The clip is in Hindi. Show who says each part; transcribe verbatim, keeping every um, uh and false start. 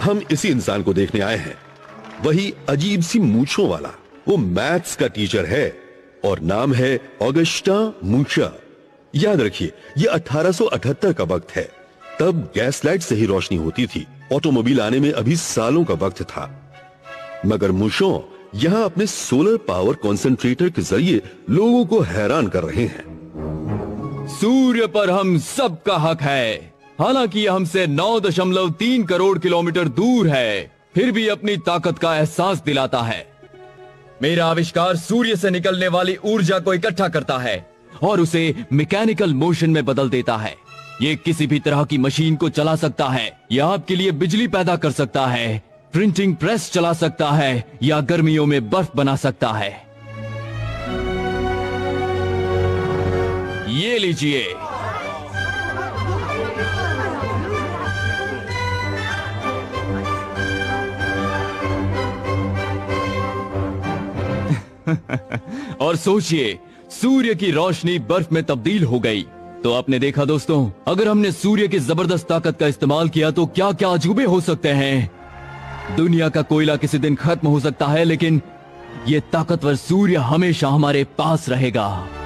Speaker 1: हम इसी इंसान को देखने आए हैं, वही अजीब सी मूंछों वाला। वो मैथ्स का टीचर है और नाम है ऑगस्टिन मूशा। याद रखिए, ये अठारह सौ अठहत्तर का वक्त है। तब गैस लाइट से ही रोशनी होती थी। ऑटोमोबाइल आने में अभी सालों का वक्त था। मगर मूशो यहां अपने सोलर पावर कंसंट्रेटर के जरिए लोगों को हैरान कर रहे हैं।
Speaker 2: सूर्य पर हम सबका हक है। हालांकि यह हमसे नौ दशमलव तीन करोड़ किलोमीटर दूर है, फिर भी अपनी ताकत का एहसास दिलाता है। मेरा आविष्कार सूर्य से निकलने वाली ऊर्जा को इकट्ठा करता है और उसे मैकेनिकल मोशन में बदल देता है। ये किसी भी तरह की मशीन को चला सकता है, या आपके लिए बिजली पैदा कर सकता है, प्रिंटिंग प्रेस चला सकता है, या गर्मियों में बर्फ बना सकता है। ये लीजिए। और सोचिए, सूर्य की रोशनी बर्फ में तब्दील हो गई। तो आपने देखा दोस्तों, अगर हमने सूर्य की जबरदस्त ताकत का इस्तेमाल किया तो क्या क्या अजूबे हो सकते हैं। दुनिया का कोयला किसी दिन खत्म हो सकता है, लेकिन ये ताकतवर सूर्य हमेशा हमारे पास रहेगा।